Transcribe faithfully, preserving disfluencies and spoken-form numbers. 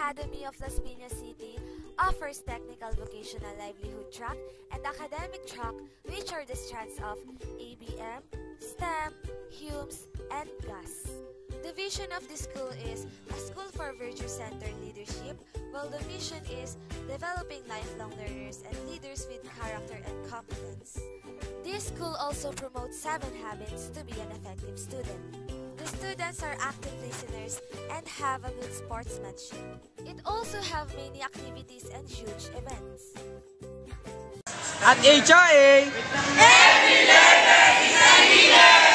Academy of Las Piñas City offers technical vocational livelihood track and academic track, which are the strands of A B M, STEM, HUMS, and G A S. The vision of the school is a school for virtue-centered leadership, while the mission is developing lifelong learners and leaders with character and competence. This school also promotes seven habits to be an effective student. The students are active listeners and have a good sportsmanship. It also have many activities and huge events. At H R A, every learner is a leader!